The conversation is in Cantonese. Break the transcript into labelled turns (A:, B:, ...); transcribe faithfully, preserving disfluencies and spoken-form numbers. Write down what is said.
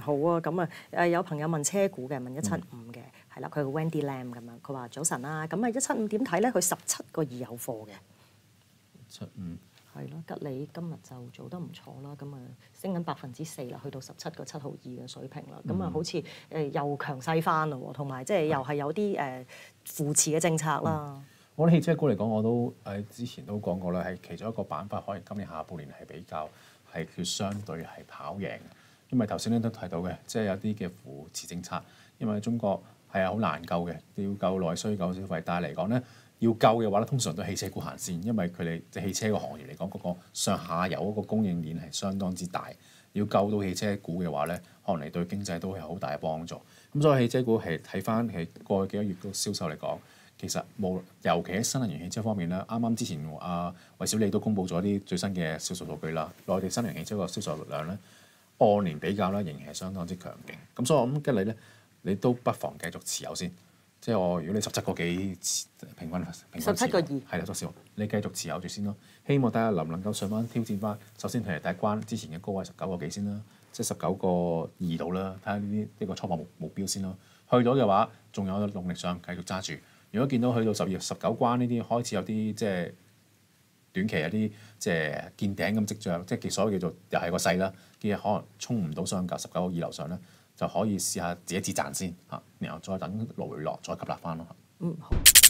A: 好啊，咁啊誒有朋友問車股嘅，問一七五嘅，係啦、嗯，佢係 Wendy Lam 咁樣，佢話早晨啦，咁啊一七五點睇咧？佢十七個二有貨嘅。
B: 七五
A: 係咯，吉利今日就做得唔錯啦，咁啊升緊百分之四啦，去到十七個七毫二嘅水平啦，咁啊、嗯、好似誒又強勢翻咯，同埋即係又係有啲誒扶持嘅政策啦。
B: 嗯、我覺得汽車股嚟講，我都誒之前都講過啦，係其中一個板塊，可能今年下半年係比較係叫相對係跑贏。因為頭先咧都提到嘅，即係有啲嘅扶持政策，因為中國係啊好難救嘅，要救內需、救消費，但係嚟講咧。要救嘅話咧，通常都係汽車股行先，因為佢哋即係汽車個行業嚟講，嗰個上下游嗰個供應鏈係相當之大。要救到汽車股嘅話咧，可能你對經濟都係好大嘅幫助。咁所以汽車股係睇翻係過去幾個月嘅銷售嚟講，其實冇，尤其喺新能源汽車方面咧，啱啱之前阿韋小利都公布咗啲最新嘅銷售數據啦。內地新能源汽車個銷售量咧，按年比較咧仍然係相當之強勁。咁所以我諗吉利咧，你都不妨繼續持有先。即係我，如果你十七個幾平均平均持有，
A: 十七個二
B: 係啦，多少？你繼續持有住先咯。希望睇下能唔能夠上翻挑戰翻。首先係第一關之前嘅高位十九個幾先啦，即係十九個二度啦。睇下呢啲呢個初步目目標先咯。去到嘅話，仲有動力上繼續揸住。如果見到去到十月十九關呢啲開始有啲即係短期有啲即係見頂咁跡象，即係所謂叫做又係個勢啦，嘅可能衝唔到上價十九個二樓上咧。就可以試下自己止賺先嚇，然後再等回落再吸納翻咯。
A: 嗯，好。